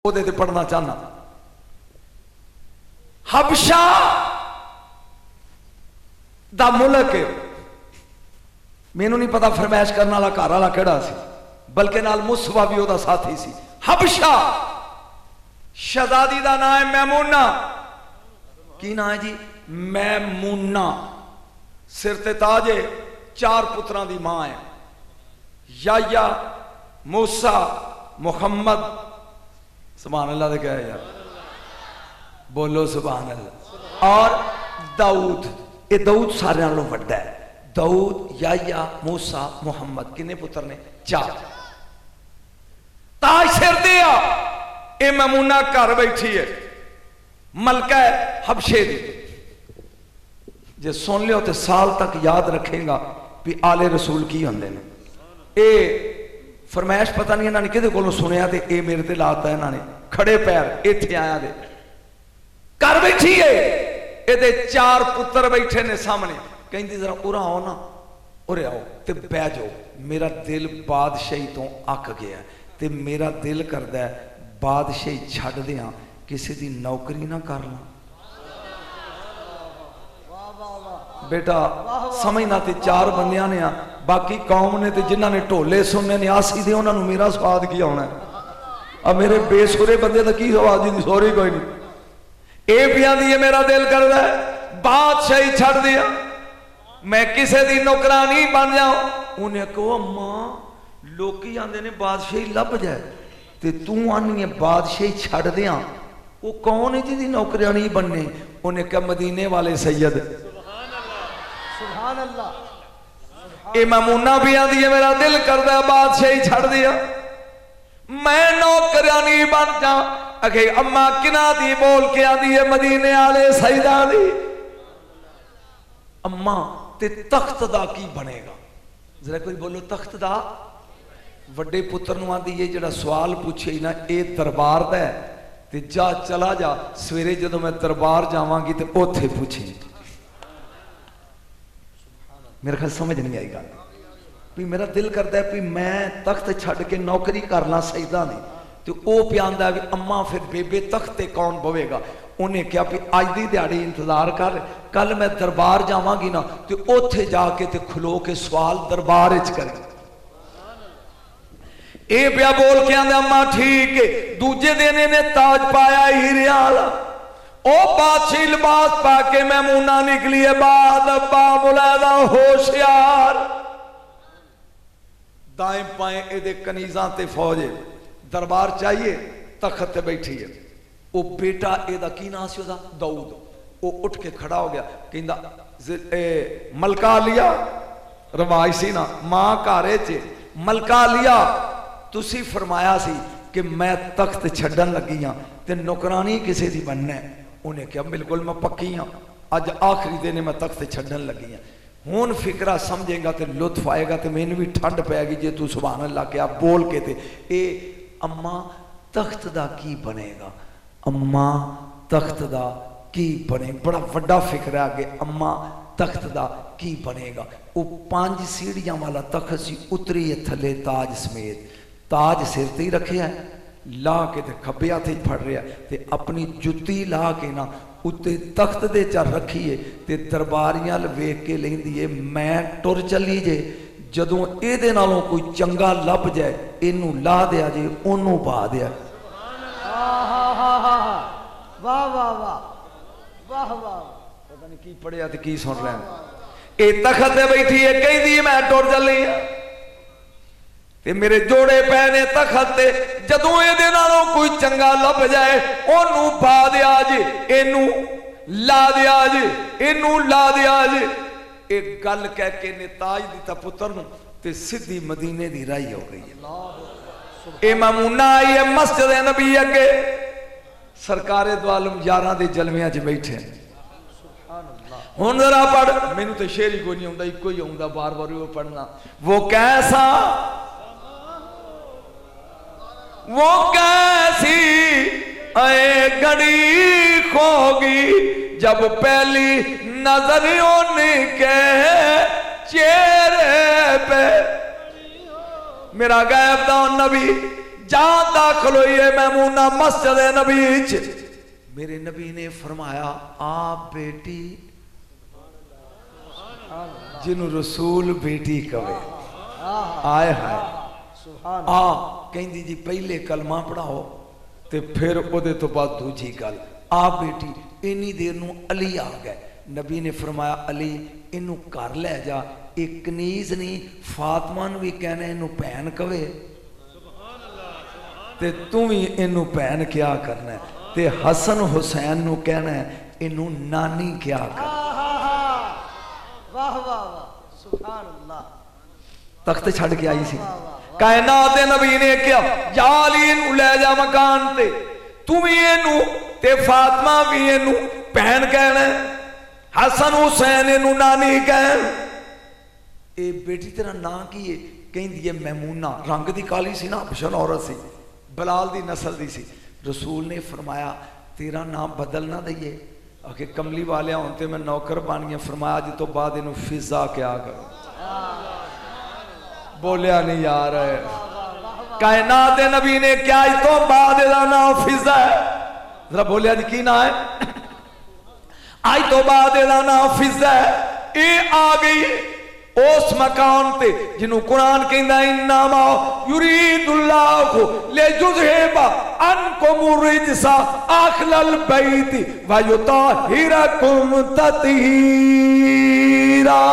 ਉਹਦੇ ਤੇ पढ़ना चाहना। हबशा दा मुल्क है, मैनू नहीं पता फरमैश करने वाला घर वाला केड़ा सी, बल्कि नाल मुसवा भी ओदा साथी सी। हबशा शहजादी दा नाम है मैमूना। की नाम है जी? मैमूना। सिर ते ताज है, 4 पुत्रां दी मां है, याया, मूसा, मुहम्मद। सुभान अल्लाह दे क्या है यार, बोलो सुभान अल्लाह। और दाऊद, ये दाऊद सारे नालों वड्डा है। दाऊद, याया, मूसा, मुहम्मद, किन्ने पुत्र ने? 4। ताज सिर दे आ, ये मैमूना घर बैठी है, मलका है हबशे दी। जे सुन लियो तो साल तक याद रखेगा भी आले रसूल की होंदे ने। ये फरमैश पता नहीं इन्होंने किहदे कोलों सुनिया ते ये मेरे ते लाता इन्होंने खड़े पैर इत्थे आया दे। घर बैठी है, ये 4 पुत्र बैठे ने सामने। कहती जरा उरा आओ ना, उरे आओ ते बह जाओ, मेरा दिल बादशाही तो अक गया ते मेरा दिल करदा है बादशाही छड्ड दियां किसी दी नौकरी ना कर ला। बेटा समझना ते 4 बंदियां ने आ, बाकी कौम ने ते जिन्होंने ढोले सुनने ने आसी दे उन्होंने मेरा स्वाद की आना है। अब मेरे बेसुरे बंदे का की स्वाद जी, सॉरी कोई नहीं। ये भी आंदी है मेरा दिल करदा है बादशाही छड्ड दिया, मैं किसी दी नौकरानी बन जाऊं। उन्हें कहो अम्मा लोकी आंदे ने बादशाही लभ जाए ते तू आनी है बादशाही छड्ड दिया, वो कौन है जिहदी नौकरानी बनने? उन्हें कहा मदीने वाले सैयद। सुभान अल्लाह। ये मैमूना भी आंदी है मेरा दिल करदा है बादशाही छड्ड दिया, मैं नौकरानी बन जा। अगे अम्मा किना दी बोल के आंदी है मदीने वाले सैयदा दी। अम्मा ते तख्त दा की बनेगा? जरा कोई बोलो तख्त दा। वड्डे पुत्र नूं आंदी है जिहड़ा सवाल पूछे ना ये दरबार दा है ते जा चला जा, सवेरे जदों मैं दरबार जावांगी ते उत्थे पूछे। मेरे ख्याल समझ नहीं आई गल भी मेरा दिल करता है भी मैं तख्त छड्ड के नौकरी कर ला सैयदा दी। तो वह पियादा भी अम्मा फिर बेबे तख्त ते कौन बवेगा? उन्हें कहा भी अज दी दिहाड़ी इंतजार कर, कल मैं दरबार जावांगी ना तो उत्थे जाके ते खलो के सवाल दरबार च कर। ये पिया बोल के आंदा अम्मा ठीक है। दूजे दिन इन्हें ताज पाया हीरे वाला, ओ बादशाही लिबास पा के मैमूना निकली है बाद अब्बा मुलादा होशियार। दाएं पाए ए कनीजा ते फौज है, दरबार चाहिए, तखत ते बैठी है। वो बेटा एदा की नाम से ओदा? दाऊद। वो उठ के खड़ा हो गया, कहंदा मलका लिया, रवाज सी ना मां घरे च मलका लिया, तुसी फरमाया सी कि मैं तख्त छड्डन लगी हाँ ते नौकरानी किसी दी बनना है। उन्हें कहा बिल्कुल मैं पक्की हाँ, अज आखिरी दिन मैं तख्त छड्डन लगी हाँ। हुण फिक्रा समझेगा तो लुत्फ आएगा तो मैनू भी ठंड पैगी जे तू सुभान अल्लाह क्या बोल के ते ए अम्मा तख्त दा की बनेगा? अम्मा तख्त दा की बने? बड़ा वड्डा फिक्र है आगे। अम्मा तख्त दा की बनेगा? वो 5 सीढ़ियां वाला तख्त सी, उतरी है थले ताज समेत। ताज सिर ते ही रखिया है, ला के ते खब्बे हत्थ च फड़ रहा ते अपनी जुत्ती ला के ना उत्ते तख्त दे च रखीए ते दरबारियां वेख के लैंदी है मैं टुर चली जे, जदों इहदे नालों कोई चंगा लभ जाए इनू ला दिया जे, ओनू पा दिया। वाह वाह वाह वाह वाह, पता नहीं की पढ़िया ते की सुन रहे हैं। ये तख्त ते बैठी है, कहदी मैं टुर चली हाँ ते मेरे जोड़े पै ने तख्त ते, जदों इहदे नालों कोई चंगा लभ जाए ओनू पा दिया जे, इनू ला दिया जे, इनू ला दिया जे। एक गल कह के ने ताज दिता पुत्र नूं ते सीधी मदीने दी राही हो गई है। ए मैमूना आई है मस्जिद नबी अगे, सरकारे दो आलम यारां दे जलवियां च बैठे। हुण जरा पढ़, मैनू तो शेर ही कोई नहीं आउंदा, इको ही आउंदा बार बार वो पढ़ना। वो कैसा, वो कैसी ऐ घड़ी खोगी जब पहली नजर उनके चेहरे पे। मेरा गायब दा नबी जा दाखिल हुई है मैमूना मस्जिद नबी च। मेरे नबी ने फरमाया आप बेटी जिन्हों रसूल बेटी कवे आए हाय आ कहती जी पहले कलमा पढ़ाओ ते फिर ओदे तो बाद दूजी गल आ बेटी। इन्नी देर नूं अली आ गए। नबी ने फरमाया अली इनू घर लै जा। एक कनीज नहीं फातिमा नूं भी कहना इनू भैन कवे ते तू भी इनू भैन क्या करना ते हसन हुसैन नूं कहना इनू नानी क्या कर। वाह वाह वाह सुभान अल्लाह। तख्त छड़ के आई सी कायनात दे नबी ने क्या या अली नूं लै जा मकान ते तू भी इनू ते फातिमा भी इनू भैन कहना हसन हुसैन इनू नानी कहन। ए बेटी तेरा नां की है कहंदी है मैमूना। रंग दी काली सी ना हबशन औरत सी बलाल दी नस्ल दी सी। रसूल ने फरमाया तेरा नाम बदल ना दईए आके कमली वाले हों ते मैं नौकर बन गया। फरमाया अज तो बाद इनू फिजा क्या करो। बोलिया नहीं यार कायनात दे नबी ने क्या अज तो बाद इहदा नाम फिजा है। जरा बोलिया जी की ना है अज तो बाद इहदा नाम फिजा है। ये आ गई उस मकान ते जिन्हों कुरान कहंदा इन्नमा युरीदुल्लाहु लियुज़हिबा अन्कुम रिजसा अहलल बैति व युताहिरकुम तत्हीरा।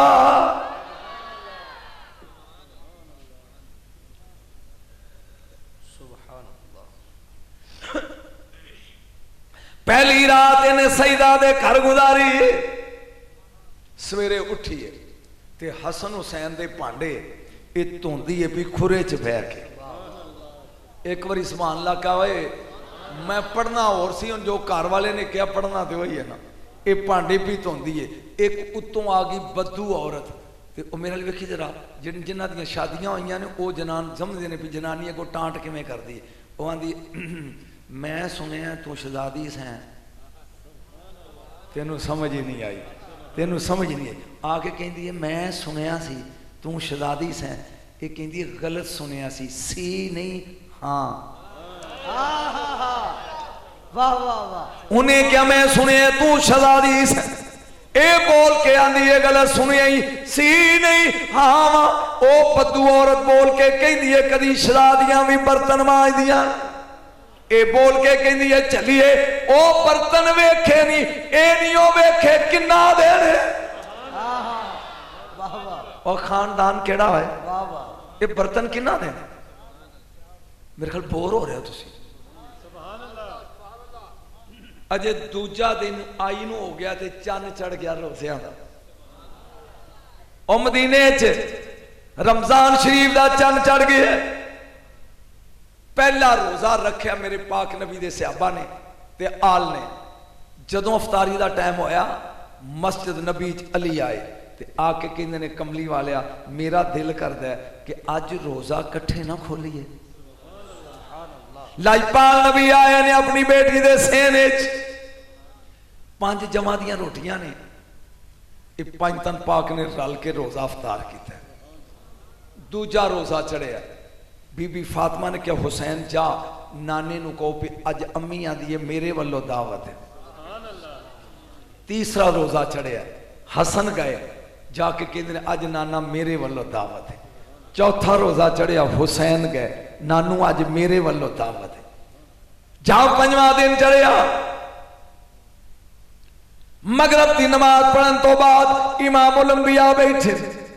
पहली रात इन्हें सईदा दे घर गुजारी। सवेरे उठिए ते हसन हुसैन दे भांडे ये धोंदी है भी खुरे च बह के। एक बारी समान लाका होए मैं पढ़ना और सी जो घर वाले ने क्या पढ़ना तो वही है ना। ये भांडे भी धोंदी है। एक उत्तों आ गई बद्दू औरत ते मेरे नाल वेखी जरा जिन्हां दी शादियां होईयां ने वो जनान समझदे ने भी जनानी अगों टांट किवें करदी है। वो आंदी मैं सुनिया तू शहजादी सैं तेनू समझ ही नहीं आई तेनू समझ नहीं आई। आके कहती है मैं सुनिया सी तू शहजादी सैं। ये कहती है गलत सुनिया सी नहीं हाँ। वाह वाह वाह। उन्हें क्या मैं सुनिया तू शहजादी सैं ए बोल के आंदी है गलत सुनिया ही सी नहीं हाँ वा। ओ बद्दू औरत बोल के कहती है कदी शहजादियां भी बर्तन मांजदियां। ए बोल के कहती है चलिए ओ बर्तन वेखे नहीं ए नहीं ओ वेखे किन्ना देन और खानदान केड़ा है ये बर्तन किन्ना देन। मेरे ख्याल बोर हो रहे हो तुसी। अजे दूजा दिन आई नू हो गया ते चन्न चढ़ गया रोज़ियां दा। ओ मदीने च रमजान शरीफ दा चन्न चढ़ गया। पहला रोजा रखा मेरे पाक नबी दे सहाबा ने ते आल ने। जदों अफतारी का टाइम होया मस्जिद नबी च अली आए ते आके कहंदे ने कमली वालिया मेरा दिल करदा है कि अज रोजा कट्ठे ना खोलीए। लाजपाल नबी आए ने अपनी बेटी दे सेने च 5 जमा दियां रोटियां ने। पंज तन पाक ने रल के रोजा अफतार किया। दूजा रोजा चढ़िया बीबी फातिमा ने क्या हुसैन जा नाने नू कहो भी अज अम्मी आदि है मेरे वालों दावत है। तीसरा रोजा चढ़िया हसन गए जाके कहते अज नाना मेरे वालों दावत है। चौथा रोजा चढ़िया हुसैन गए नानू अज मेरे वालों दावत है। जा पंजवां दिन चढ़िया मगरब की नमाज पढ़न तो बाद इमामुल अंबिया बैठे।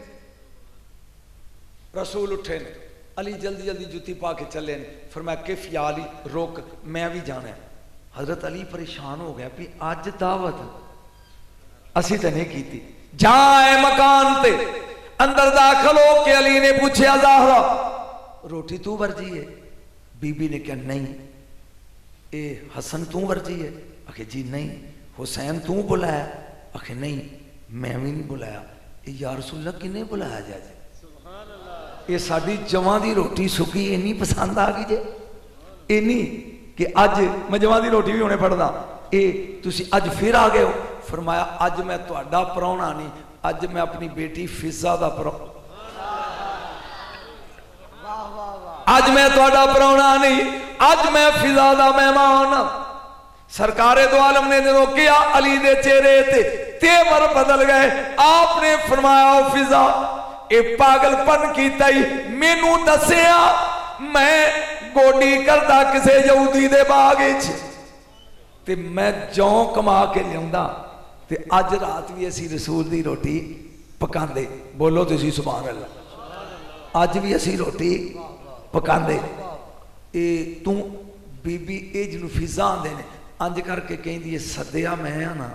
रसूल उठे ने अली जल्दी जल्दी जुत्ती पा के चले ने। फिर मैं किफ या अली रोक मैं भी जाना है। हजरत अली परेशान हो गया भी अज दावत असी तो नहीं की। जाए मकान ते अंदर दाखिल हो के अली ने पूछा ज़ाहरा रोटी तू वर्जी है। बीबी ने कहा नहीं। ए हसन तू वर्जी है। आखे जी नहीं। हुसैन तू बुलाया। आखे नहीं मैं भी नहीं बुलाया। या रसूलल्लाह किन्ने बुलाया जाए ये साड़ी जवां दी रोटी सुकी इन्नी पसंद आ गई जे इन्नी कि अज मैं जवां दी रोटी भी होने पढ़दा ये तुसी अज फिर आ गए हो। फरमाया अज मैं तुहाडा परौना नहीं अज मैं अपनी बेटी फिजा दा अज मैं थोड़ा पराउना नहीं, अज मैं फिजा दा मेहमान। सरकारे दो आलम ने जो किया अली दे चेहरे ते तेवर बदल गए। आपने फरमाया फिजा ए पागलपन कीता ही मैनू दसिया मैं गोडी करदा किसे यहूदी दे बाग ते मैं जौ कमा के लिया ते अज रात भी असी रसूल दी रोटी पकांदे। बोलो तुसी सुभान अल्लाह। अज भी असी रोटी पकांदे। ए तू बीबी ए जिन्नू फिजा आंदे ने अंज करके कहंदी है सद्या मैं आ ना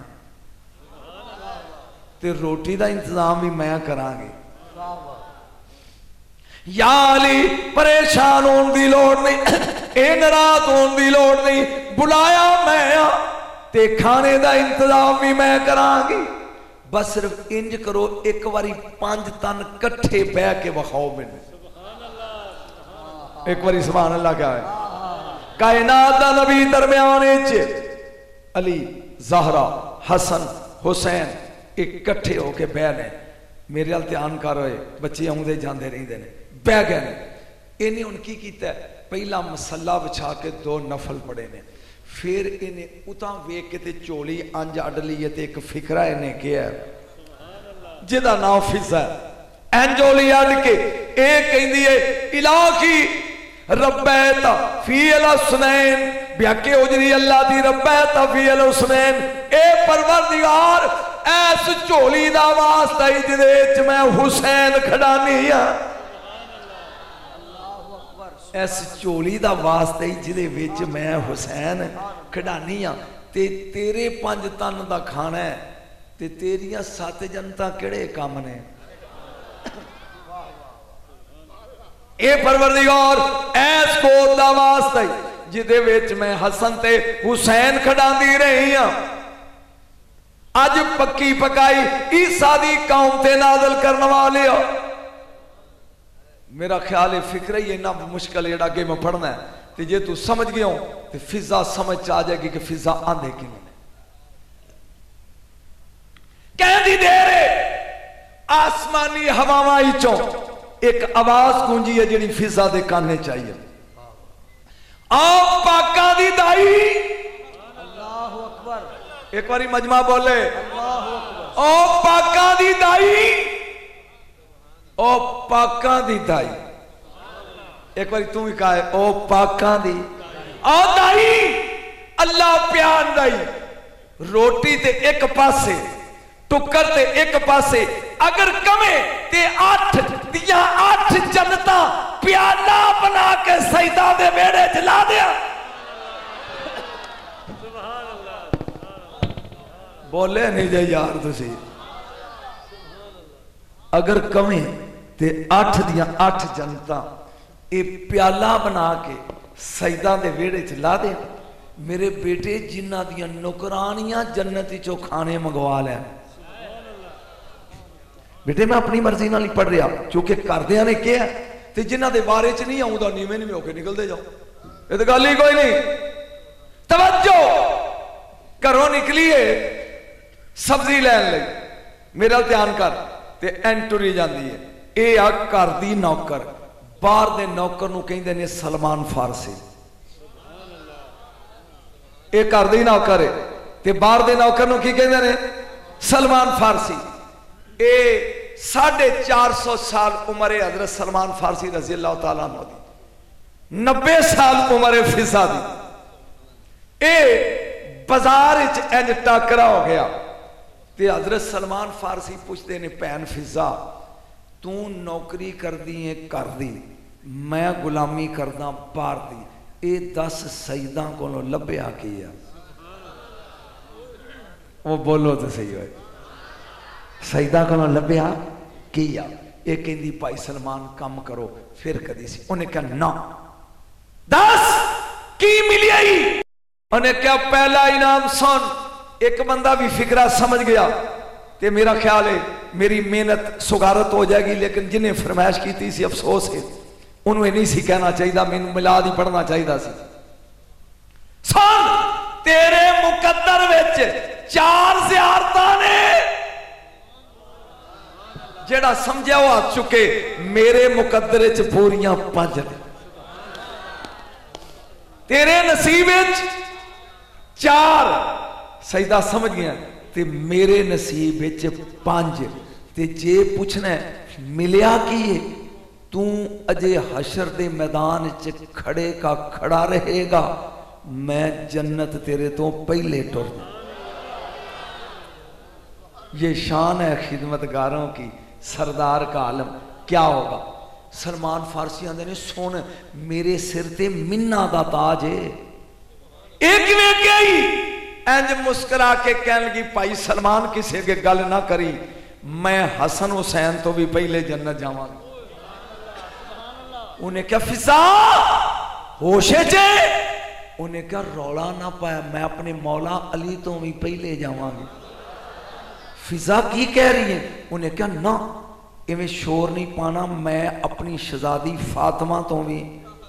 ते रोटी दा इंतजाम भी मैं करांगी। या अली परेशान होने की लोड़ नहीं, ए नाराज होने की लोड़ नहीं, बुलाया मैं आ ते खाने का इंतजाम भी मैं करांगी। बस सिर्फ इंज करो एक बारी 5 तन कट्ठे बह के विखाओ मैनू। एक बारी सुभान अल्लाह क्या है। कायनात दा नबी दरम्यान अली ज़हरा हसन हुसैन इकट्ठे होके बह ने। मेरे वाल ध्यान कर रहे बच्चे आउंदे जांदे रहिंदे ने, बह गए ने। इन्हें हुण की कीता, पहला मसला बिछा के 2 नफल पढ़े ने, फिर इन्हें उतां वेख के ते चोली अंज अड ली है ते एक फिकरा इन्हें किया जिहदा नाम फिजा है। एंजोली अड के ए कहंदी है इलाही रब्बैत फी अल हुसनैन ब्याके उजरी अल्लाह दी रब्बैत फी अल हुसनैन। ए परवरदिगार ऐस झोली दा वास्ता ही जिहदे विच मैं हुसैन खड़ानी हां, इस झोली दा वास्ता ही जिहदे विच मैं हुसैन खड़ानी हां। ते तेरे 5 तन दा खाना है ते तेरियां 7 जनता किहड़े काम ने। ए परवरदिगार ऐस गोद दा वास्ता ही जिहदे विच मैं हसन ते हुसैन खड़ांदी रही हां। अज पक्की पकाई ईसा दी कौम ते नाज़िल करने वाले हो। मेरा ख्याल है फिक्र ही इन्ना मुश्किल है अगे मैं पढ़ना है। तो जे तू समझ गया हो तो फिजा समझ आ जाएगी कि फिजा आंदे कि कहती देर आसमानी हवावां चों एक आवाज गूंजी है जी फिजा दे काने चाहिए। आओ पाका दी दाई अल्लाहु अकबर। एक बारी मजमा बोले अल्लाहु अकबर। ओ पाका दी दाई, ओ पाका दी दाई। एक बार तू भी कहा ओ पाका दी ओ दाई। अल्लाह प्यार दाई रोटी ते एक पासे टुकर ते एक पासे अगर कमे ते 8 दिया 8 जनता प्याला बना के सईदा दे वेड़े चला दिया। बोले नहीं जे यार तुसी अगर कमे ते 8 दिया 8 जनता ये प्याला बना के सईदा दे वेड़े च ला दे। मेरे बेटे जिन्हां दियां नौकरानियां जन्नत चो खाने मंगवा लैन। बेटे मैं अपनी मर्जी नाल ही पढ़ रहा क्योंकि घरदियां ने कहा ते जिन्हां दे बारे च नहीं आउंदा नीवें नीवें होके निकलते जाओ। ये तो गल ही कोई नहीं। तवज्जो घरों निकलीए सब्जी लैन लई मेरा ध्यान कर ते एंटुरी जाती है। ये आ घर दी नौकर बाहर दे नौकर नूं कहंदे ने सलमान फारसी। ये घर दी नौकर है ते बाहर दे नौकर नूं की कहंदे ने सलमान फारसी। ये 450 साल उम्र है हजरत सलमान फारसी रजी अल्लाह तआला अन्हु दी। 90 साल उम्र है फिजा दी। ये बाजार इंज टाकरा हो गया ते हजरत सलमान फारसी पूछते ने भैन फिजा तू नौकरी करदी है घर दी मैं गुलामी करदा बाहर दी, ये 10 सईदा कोलों लभ्या की है। वो बोलो तो सही होए सईदा कोलों लभ्या की आ। ये कहंदी भाई सलमान कम करो फिर कदी सी। उन्हें कहा ना 10 की मिली। उन्हें क्या पहला इनाम सुन। एक बंदा भी फिक्रा समझ गया ते मेरा ख्याल है मेरी मेहनत सुगारत हो जाएगी। लेकिन जिन्हें फरमाइश की थी अफसोस है उन्हें नहीं सी कहना चाहिए, मैनू मिलाद ही पढ़ना चाहिए सी। सुन तेरे मुकद्दर विच 4 ज़ियारतां ने जेड़ा समझा वो आ चुके। मेरे मुकद्दर च पूरियां 5 ने। तेरे नसीब चार सजदा समझ गया ते मेरे नसीब 5 ते जे पूछना मिलिया की है तू अजे हशर दे मैदान च खड़े का खड़ा रहेगा, मैं जन्नत तेरे तो पहले टुर। ये शान है खिदमतगारों की, सरदार का आलम। क्या होगा? सलमान फारसी आंदे ने सुन मेरे सिर ते मिन्ना दा ताज है। एक में गई इंज मुस्कुरा के कहन लगी भाई सलमान किसी के गल ना करी, मैं हसन हुसैन तो भी पहले जन्नत जावांगा। उन्हें क्या फिजा होशे चे, उन्हें क्या रौला ना पाया, मैं अपने मौला अली तो भी पहले जावांगी। फिजा की कह रही है? उन्हें क्या ना इवें शोर नहीं पाना, मैं अपनी शहजादी फातिमा तो भी।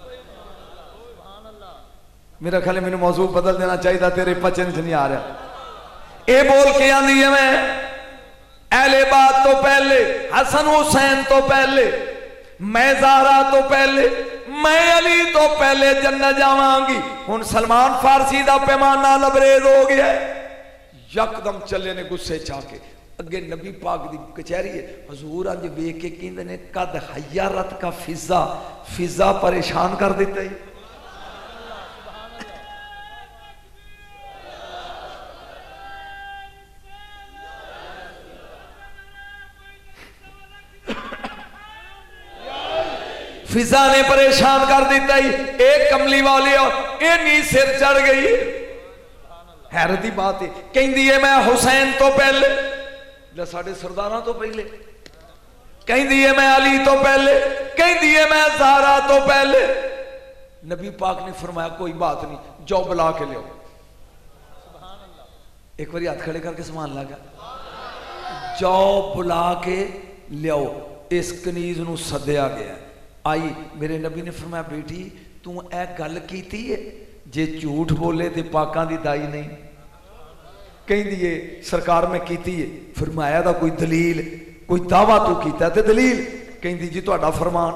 मेरा ख्याल मैंने मौजूद बदल देना चाहिए, तेरे पचन च नहीं आ रहा। ये बोल के आंदी है मैं अहले बात तो पहले, हसन हुसैन तो पहले, मैं ज़हरा तो पहले, मैं अली तो पहले जन्नत जावांगी। हुन सलमान फारसी दा पैमाना लबरेज हो गया है। यकदम चले ने गुस्से चाके अगे नबी पाक दी कचहरी है। हजूर अंज वेख के कहंदे ने कद हयारत का फिजा, फिजा परेशान कर दिता ही। फिजा ने परेशान कर दिता ही। एक कमली वाली और इन्नी सिर चढ़ गई। हैरत की बात है, कहती है मैं हुसैन तो पहले, साढ़े सरदारा तो पहले, कहती है मैं अली तो पहले, कहती है मैं ज़हरा तो पहले। नबी पाक ने फरमाया कोई बात नहीं, जाओ बुला के लियो। एक बार हाथ खड़े करके समान लगा, जाओ बुला के लियो। इस कनीज नूं सद्या गया। आई मेरे नबी ने फरमाया बेटी तू ए गल कीती है, जे झूठ बोले तो पाकां दी दाई नहीं। कहती है सरकार मैं कीती है। फरमाया दा कोई दलील, कोई दावा तू कीता ते दलील? कहती जी तुहाडा फरमान।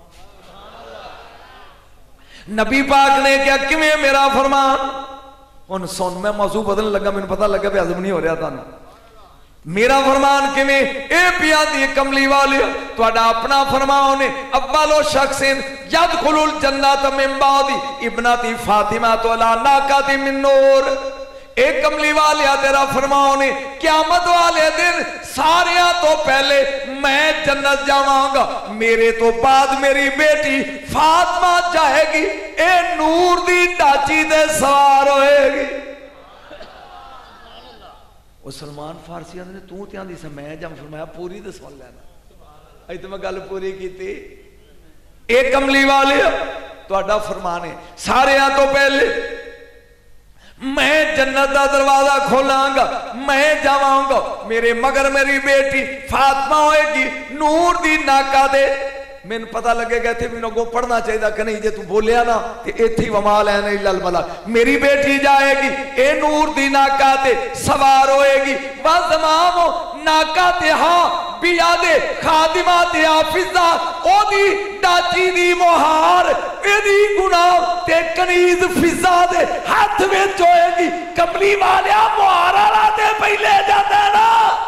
नबी पाक ने क्या किवें मेरा फरमान? हुन सुन मैं मौजू बदलने लगा, मैंने पता लगा भी हजम नहीं हो रहा तुहानू। मेरा फरमान किवें? ए पिया दी कमली वाले तुहाडा अपना फरमान है। अव्वलो शख्सिन यदखुलुल जन्नत मिन बादी इब्नती फातिमा तो अला नाकाति मिन नूर। एक कमली वाले तेरा फरमान है क़यामत वाले दिन सारे तो पहले मैं जन्नत जावांगा, मेरे तो बाद मेरी बेटी फातिमा जाएगी, ए नूर दी ढांची दे सवार होएगी। सलमान फारसी ने तू तो आंदी सी मैं जम, फरमाया पूरी तो सुन लेना। अज तो मैं गल पूरी की। एक कमली वाले तुहाडा फरमान है सारे तो पहले मैं जन्नत का दरवाजा खोलांगा, मैं जावांगा, मेरे मगर मेरी बेटी फातिमा होएगी नूर दी नाका दे। मैंने पता लगेगा इतने भी अगों पढ़ना चाहिए कि नहीं, जे तू बोलिया ना तो इत्थे वमा लैन लल बला। मेरी बेटी जाएगी ए नूर दी नाका ते सवार होएगी, बस तमाम नाका ते हाँ बिया दे खादिमा ते हाफिजा ओदी डाची दी मोहार एदी गुनाह ते कनीज फिजा दे हाथ विच होएगी। कमली वालिया मोहार वाला ते पहले जाता ना।